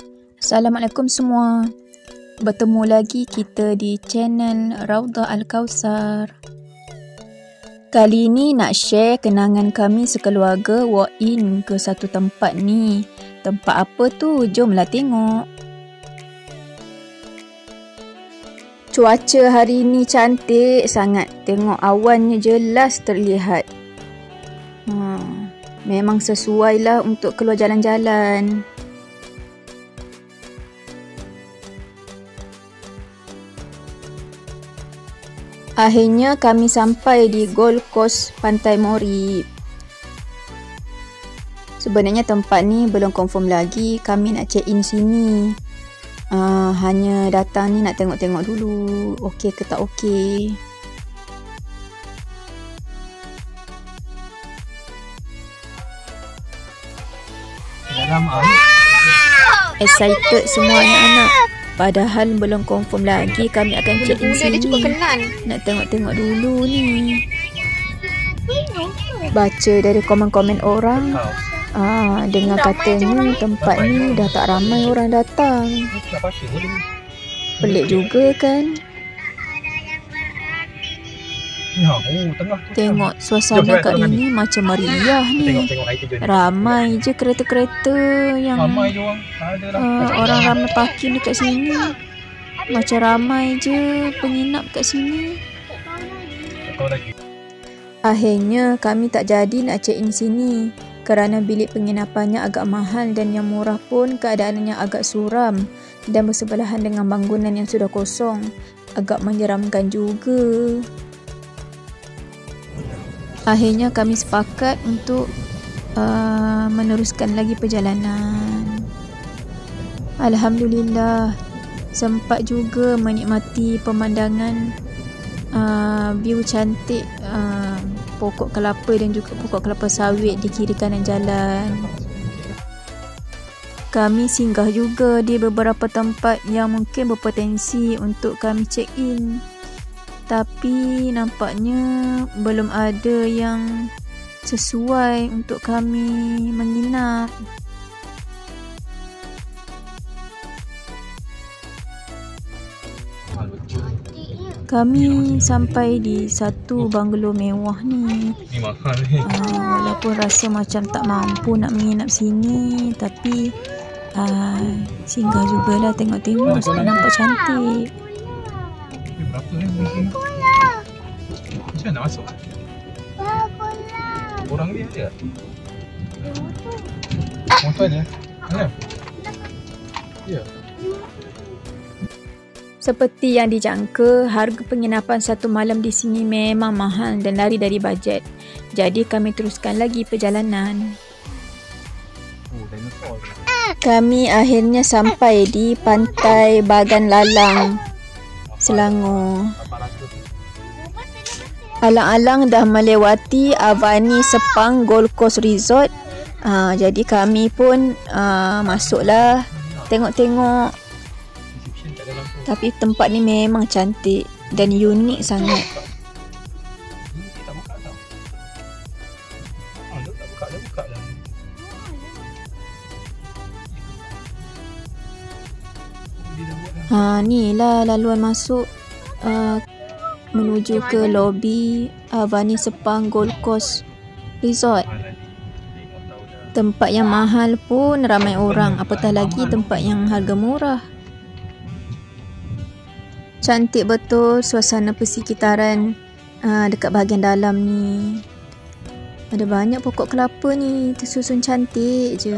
Assalamualaikum semua. Bertemu lagi kita di channel Raudhah Al-Kausar. Kali ini nak share kenangan kami sekeluarga walk in ke satu tempat ni. Tempat apa tu? Jomlah tengok. Cuaca hari ni cantik sangat. Tengok awannya jelas terlihat. Memang sesuai lah untuk keluar jalan-jalan. Akhirnya kami sampai di Gold Coast Pantai Morib. Sebenarnya tempat ni belum confirm lagi. Kami nak check in sini. Hanya datang ni nak tengok-tengok dulu. Okey ke tak okey. Excited semua anak-anak. Padahal belum confirm lagi kami akan check in sini. Nak tengok-tengok dulu ni. Baca dari komen-komen orang. Dengar katanya tempat ni dah tak ramai orang datang. Pelik juga kan? Tengok suasana kat ini macam meriah ni. Ramai je kereta-kereta yang orang ramai parking dekat sini. Macam ramai je penginap kat sini. Akhirnya kami tak jadi nak check in sini kerana bilik penginapannya agak mahal dan yang murah pun keadaannya agak suram dan bersebelahan dengan bangunan yang sudah kosong. Agak menyeramkan juga. Akhirnya kami sepakat untuk meneruskan lagi perjalanan. Alhamdulillah, sempat juga menikmati pemandangan view cantik pokok kelapa dan juga pokok kelapa sawit di kiri kanan jalan. Kami singgah juga di beberapa tempat yang mungkin berpotensi untuk kami check in. Tapi nampaknya belum ada yang sesuai untuk kami menginap. Kami sampai di satu banglo mewah ni. Walaupun rasa macam tak mampu nak menginap sini, tapi singgah jugalah tengok-tengok sebab nampak cantik. Macam mana nak masuk? Orang dia ada? Motor dia? Mana? Ya. Seperti yang dijangka, harga penginapan satu malam di sini memang mahal dan lari dari bajet. Jadi kami teruskan lagi perjalanan. Kami akhirnya sampai di Pantai Bagan Lalang, Selangor. Alang-alang dah melewati Avani Sepang Gold Coast Resort. Jadi kami pun masuklah tengok-tengok. Tapi tempat ni memang cantik dan unik sangat. Ni lah laluan masuk menuju ke lobi Avani Sepang Gold Coast Resort. Tempat yang mahal pun ramai orang, apatah lagi tempat yang harga murah. Cantik betul suasana persekitaran dekat bahagian dalam ni. Ada banyak pokok kelapa ni, tersusun cantik je.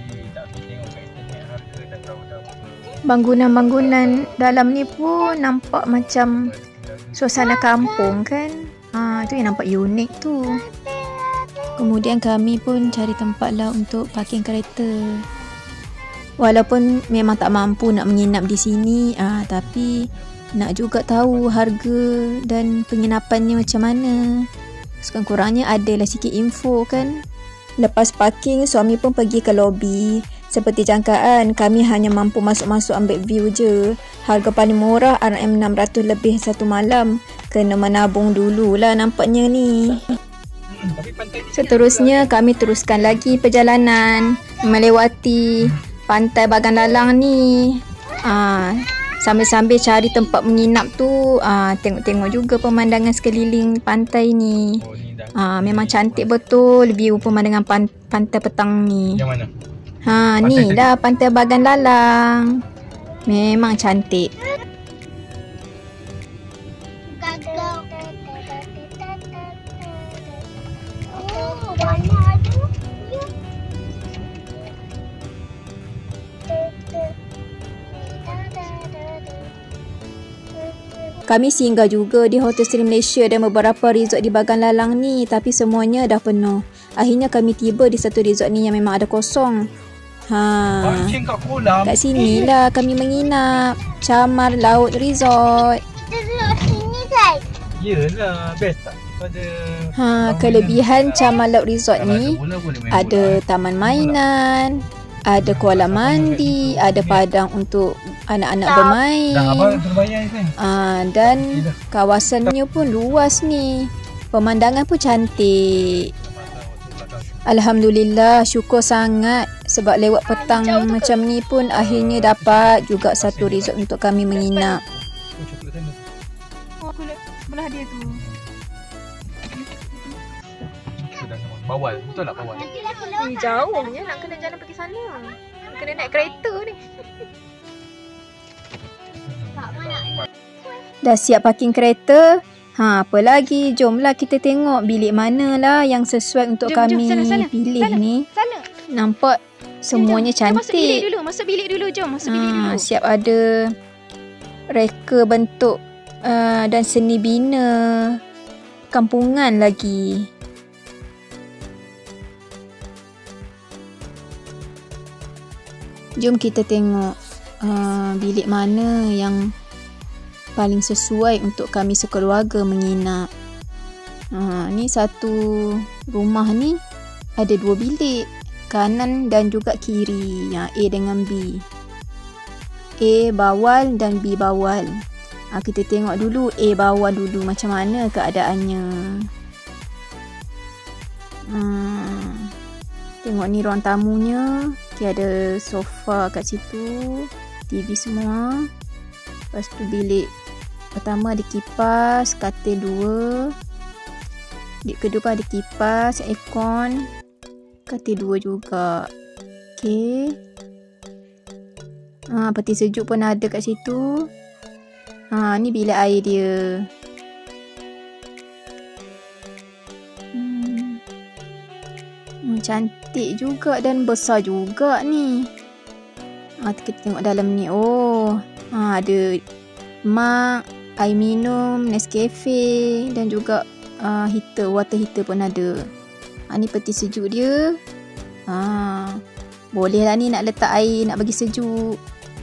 Bangunan-bangunan dalam ni pun nampak macam suasana kampung kan. Tu yang nampak unik tu. Kemudian kami pun cari tempat lah untuk parking kereta. Walaupun memang tak mampu nak menginap di sini, tapi nak juga tahu harga dan penginapannya macam mana. Sekurang-kurangnya adalah sikit info kan. Lepas parking, suami pun pergi ke lobi. Seperti jangkaan, kami hanya mampu masuk-masuk ambil view je. Harga paling murah RM600 lebih satu malam. Kena menabung dululah nampaknya ni. Seterusnya kami teruskan lagi perjalanan melewati pantai Bagan Lalang ni. Sambil-sambil cari tempat menginap tu, tengok-tengok juga pemandangan sekeliling pantai ni. Oh, ni dah. Memang cantik betul view pemandangan pantai petang ni. Yang mana? Ni dah pantai Bagan Lalang. Memang cantik. Kami singgah juga di Hotel Sri Malaysia dan beberapa resort di Bagan Lalang ni, tapi semuanya dah penuh. Akhirnya kami tiba di satu resort ni yang memang ada kosong. Pancing kat kolam. Kat sini lah kami menginap. Camar Laut Resort. Kita duduk sini, guys. Yelah, best tak? Pada Kelebihan Camar Laut Resort ni, ada taman mainan, ada kolam mandi, ada padang untuk anak-anak bermain. dah abang terbayar kan? Dan kawasannya pun luas ni. Pemandangan pun cantik. Alhamdulillah, syukur sangat sebab lewat petang macam ni pun akhirnya dapat juga satu resort untuk kami menginap. Oh, coklat sana. Kulit sebelah dia tu. Sudah sama. Bawal. Betul tak bawal? Jauhnya nak kena jalan pergi sana. Kena naik kereta ni. Dah siap parking kereta? Apa lagi? Jomlah kita tengok bilik manalah yang sesuai untuk kami pilih ni. Nampak semuanya cantik. Masuk bilik dulu. Jom masuk bilik dulu. Siap ada reka bentuk dan seni bina kampungan lagi. Jom kita tengok bilik mana yang paling sesuai untuk kami sekeluarga menginap. Ni satu rumah ni ada 2 bilik, kanan dan juga kiri. A dengan B. A bawal dan B bawal. Kita tengok dulu A bawal dulu macam mana keadaannya. Tengok ni ruang tamunya. Ada sofa kat situ, TV semua. Lepas tu bilik pertama ada kipas, katil 2. Bilik kedua ada kipas, aircon, katil 2 juga. Okey. Peti sejuk pun ada kat situ. Ni bilik air dia. Cantik juga dan besar juga ni. Kita tengok dalam ni. Ada mak, air minum, Nescafe dan juga heater, water heater pun ada. Ni peti sejuk dia. Boleh lah ni nak letak air, nak bagi sejuk.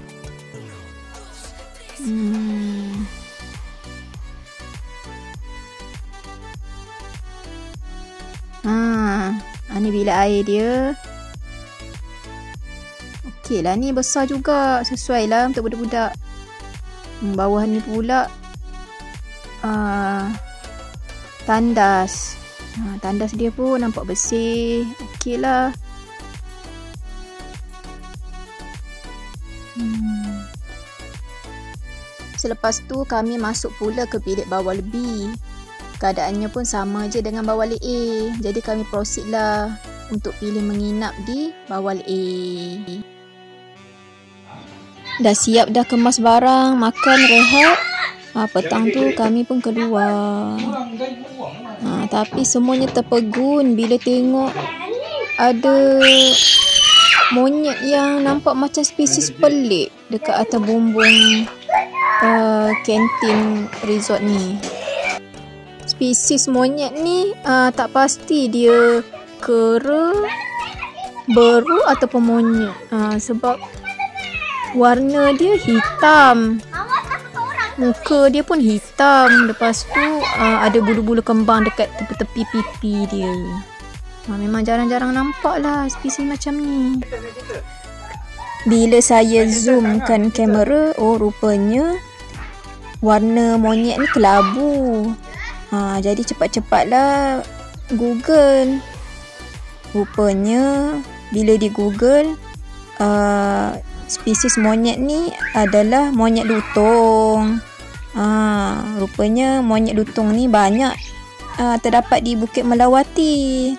Ni bilik air dia. Okey lah, ni besar juga. Sesuai lah untuk budak-budak. Bawah ni pula tandas. Tandas dia pun nampak bersih. Okey lah. Selepas tu kami masuk pula ke bilik bawal B. Keadaannya pun sama je dengan bawal A. Jadi kami proceed lah untuk pilih menginap di bawal A. Dah siap dah kemas barang, makan, rehat. Petang tu kami pun keluar. Tapi semuanya terpegun bila tengok ada monyet yang nampak macam spesies pelik dekat atas bumbung kantin resort ni. Spesies monyet ni tak pasti dia kera, beru ataupun monyet. Sebab warna dia hitam. Muka dia pun hitam. Lepas tu ada bulu-bulu kembang dekat tepi-tepi pipi dia. Memang jarang-jarang nampak lah spesies macam ni. Bila saya zoomkan kamera, rupanya warna monyet ni kelabu. Jadi cepat-cepatlah Google. Rupanya bila di Google spesies monyet ni adalah monyet lutung. Rupanya monyet lutung ni banyak terdapat di Bukit Melawati.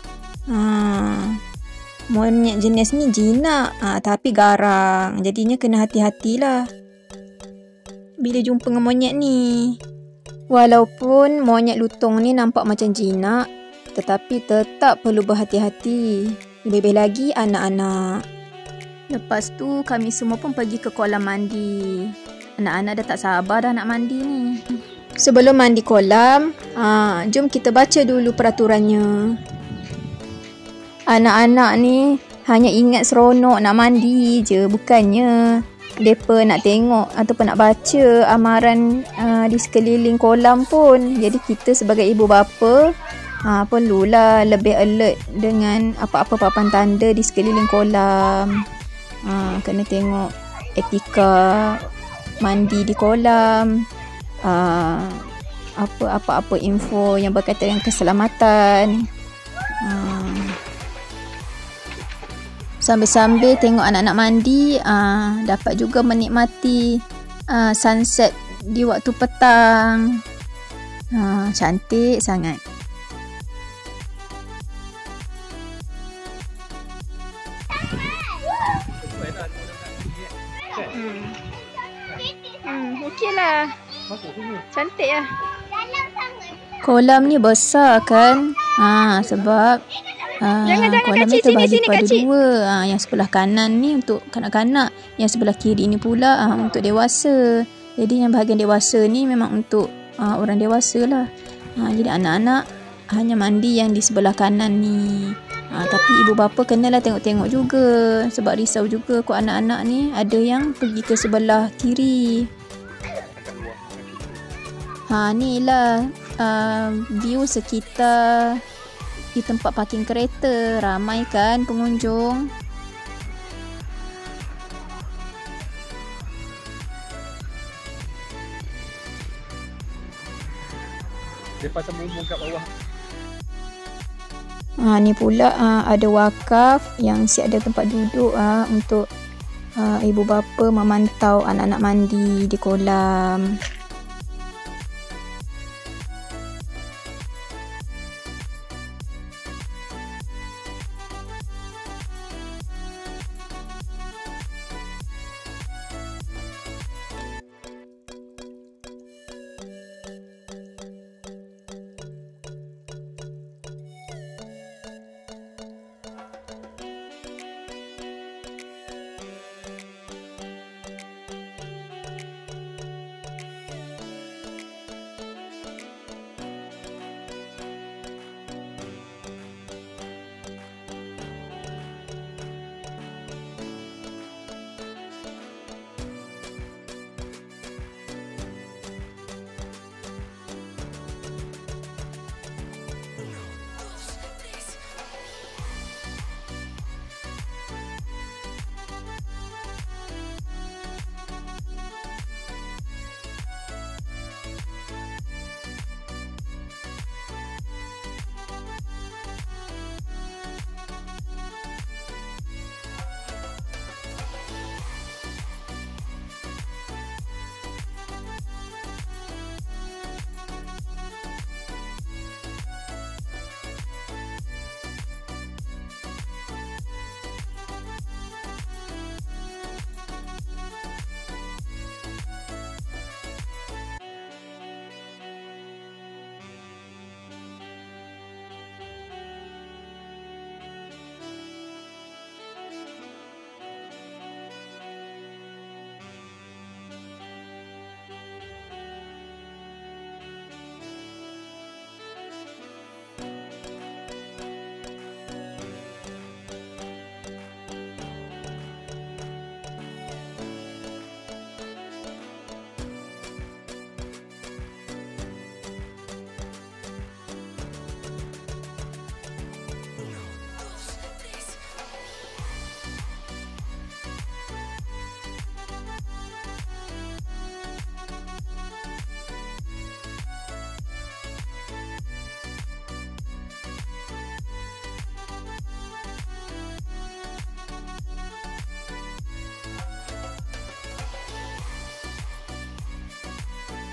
Monyet jenis ni jinak, tapi garang. Jadinya kena hati-hatilah bila jumpa dengan monyet ni. Walaupun monyet lutung ni nampak macam jinak, tetapi tetap perlu berhati-hati. Lebih lagi anak-anak. Lepas tu kami semua pun pergi ke kolam mandi. Anak-anak dah tak sabar dah nak mandi ni. Sebelum mandi kolam, jom kita baca dulu peraturannya. Anak-anak ni hanya ingat seronok nak mandi je, bukannya mereka nak tengok ataupun nak baca amaran di sekeliling kolam pun. Jadi kita sebagai ibu bapa perlulah lebih alert dengan apa-apa papan tanda di sekeliling kolam. Kena tengok etika mandi di kolam, apa-apa info yang berkaitan dengan keselamatan. Sambil-sambil tengok anak-anak mandi, dapat juga menikmati sunset di waktu petang. Cantik sangat. Okey lah. Cantik lah. Kolam ni besar kan? Sebab kolam ni terbahagi pada dua. Yang sebelah kanan ni untuk kanak-kanak, yang sebelah kiri ni pula untuk dewasa. Jadi yang bahagian dewasa ni memang untuk orang dewasa lah. Jadi anak-anak hanya mandi yang di sebelah kanan ni. Tapi ibu bapa kenalah tengok-tengok juga, sebab risau juga kok anak-anak ni ada yang pergi ke sebelah kiri. Ni lah view sekitar di tempat parking kereta. Ramai kan pengunjung. Dia pasang bumbung kat bawah. Ni pula ada wakaf yang siap ada tempat duduk untuk ibu bapa memantau anak-anak mandi di kolam.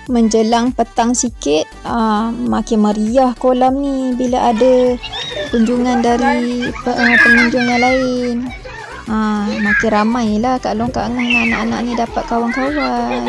menjelang petang sikit, makin meriah kolam ni bila ada kunjungan dari pengunjung yang lain. Makin ramai lah Kak Long Kak Angah dengan anak-anak ni dapat kawan-kawan.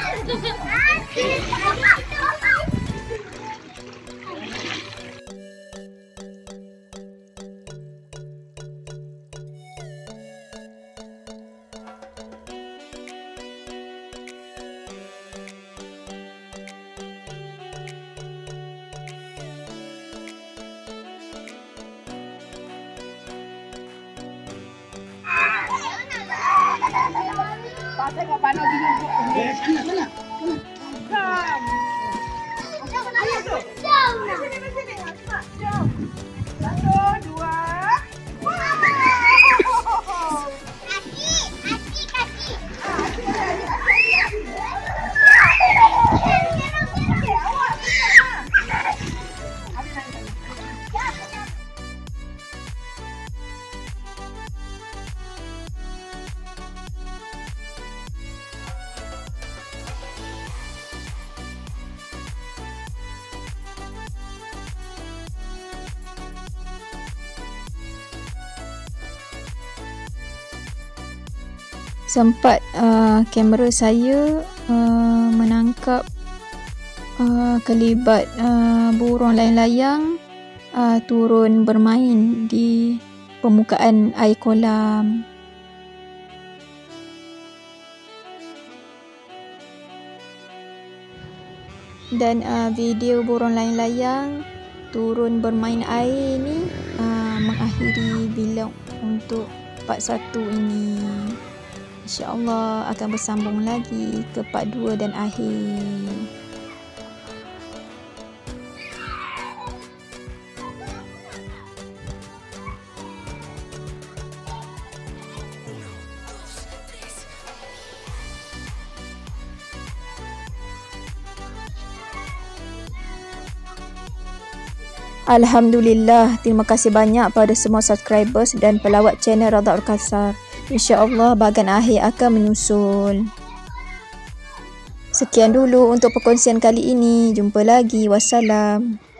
Sempat kamera saya menangkap kelibat burung layang-layang turun bermain di permukaan air kolam. Dan video burung layang-layang turun bermain air ni mengakhiri vlog untuk part 1 ini. InsyaAllah akan bersambung lagi ke part 2 dan akhir. Alhamdulillah, terima kasih banyak pada semua subscribers dan pelawat channel Radha Al-Kausar. InsyaAllah bahagian akhir akan menyusul. Sekian dulu untuk perkongsian kali ini. Jumpa lagi. Wassalam.